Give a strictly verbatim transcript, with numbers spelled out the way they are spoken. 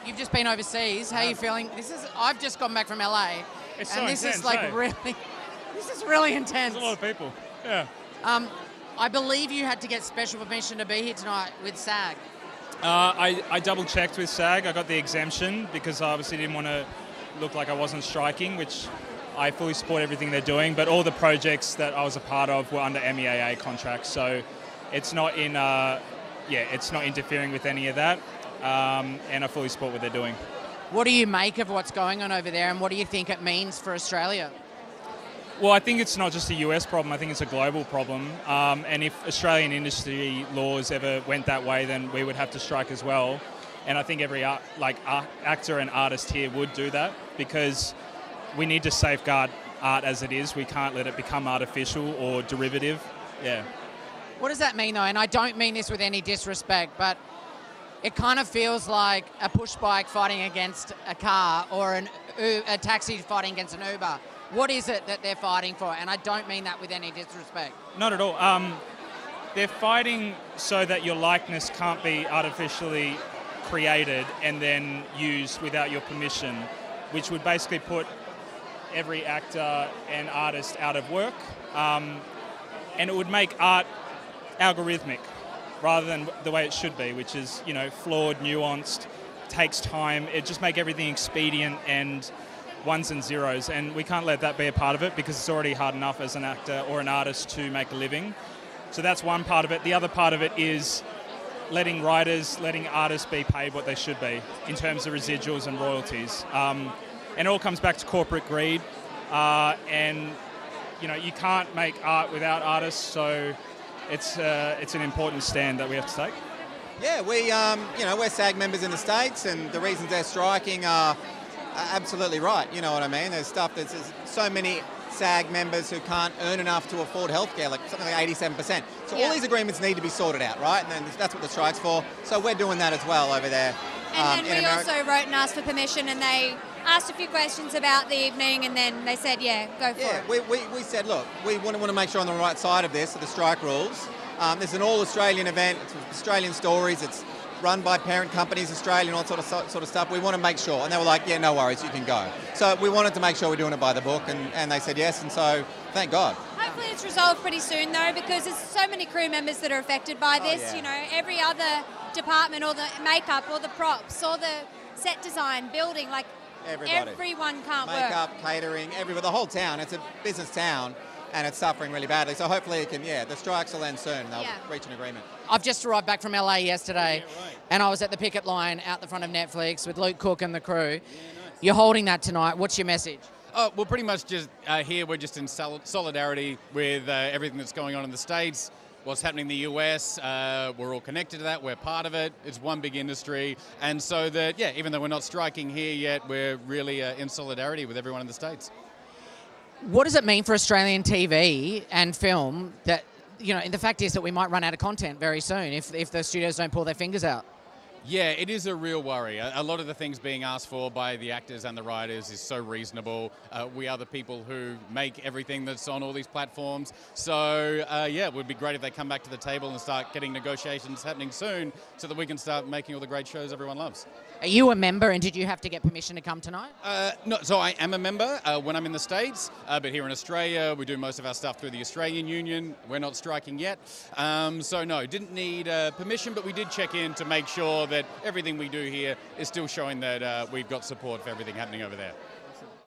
You've just been overseas. How are you feeling? This is. I've just gone back from L A, It's and so this intense, is like eh? really. This is really intense. There's a lot of people. Yeah. Um, I believe you had to get special permission to be here tonight with SAG. Uh, I, I double checked with SAG. I got the exemption because I obviously didn't want to look like I wasn't striking, which I fully support everything they're doing. But all the projects that I was a part of were under M E A A contracts, so it's not in. Uh, yeah, it's not interfering with any of that, um, and I fully support what they're doing. What do you make of what's going on over there, and what do you think it means for Australia? Well, I think it's not just a U S problem. I think it's a global problem. Um, and if Australian industry laws ever went that way, then we would have to strike as well. And I think every art, like art, actor and artist here would do that because we need to safeguard art as it is. We can't let it become artificial or derivative. Yeah. What does that mean, though? And I don't mean this with any disrespect, but it kind of feels like a push bike fighting against a car or an, a taxi fighting against an Uber. What is it that they're fighting for? And I don't mean that with any disrespect. Not at all. Um, they're fighting so that your likeness can't be artificially created and then used without your permission, which would basically put every actor and artist out of work. Um, and it would make art algorithmic rather than the way it should be, which is, you know, flawed, nuanced, takes time. It just make everything expedient and ones and zeros, and we can't let that be a part of it because it's already hard enough as an actor or an artist to make a living. So that's one part of it. The other part of it is letting writers, letting artists be paid what they should be in terms of residuals and royalties. Um, and it all comes back to corporate greed. Uh, and, you know, you can't make art without artists, so it's uh, it's an important stand that we have to take. Yeah, we, um, you know, we're SAG members in the States, and the reasons they're striking are absolutely right, you know what I mean? There's stuff that's there's so many SAG members who can't earn enough to afford healthcare, like something like eighty-seven percent. So Yeah. all these agreements need to be sorted out, right? And then that's what the strike's for. So we're doing that as well over there. And um, then in we America. also wrote and asked for permission, and they asked a few questions about the evening, and then they said, yeah, go for Yeah, it. we, we, we said, look, we want to, want to make sure on the right side of this, of the strike rules. Um, this is an all-Australian event. It's Australian stories. It's run by parent companies, Australian, all sort of sort of stuff. We want to make sure. And they were like, yeah, no worries, you can go. So we wanted to make sure we're doing it by the book, and, and they said yes, and so thank God. Hopefully it's resolved pretty soon, though, because there's so many crew members that are affected by this. yeah. You know, every other department, or the makeup, or the props, or the set design, building, like Everybody. everyone can't work. Makeup, catering, everybody, the whole town. It's a business town, and it's suffering really badly. So hopefully it can, yeah, the strikes will end soon, and they'll Yeah. reach an agreement. I've just arrived back from L A yesterday, Yeah, right. and I was at the picket line out the front of Netflix with Luke Cook and the crew. You're holding that tonight. What's your message? Oh, well, pretty much just uh, here we're just in sol- solidarity with uh, everything that's going on in the States, what's happening in the U S. Uh, we're all connected to that. We're part of it. It's one big industry. And so that, yeah, even though we're not striking here yet, we're really uh, in solidarity with everyone in the States. What does it mean for Australian T V and film that, you know, the fact is that we might run out of content very soon if, if the studios don't pull their fingers out? Yeah, it is a real worry. A, a lot of the things being asked for by the actors and the writers is so reasonable. Uh, we are the people who make everything that's on all these platforms. So, uh, yeah, it would be great if they come back to the table and start getting negotiations happening soon so that we can start making all the great shows everyone loves. Are you a member, and did you have to get permission to come tonight? Uh, no, so I am a member uh, when I'm in the States, uh, but here in Australia, we do most of our stuff through the Australian Union. We're not striking yet. Um, so no, didn't need uh, permission, but we did check in to make sure that everything we do here is still showing that uh, we've got support for everything happening over there.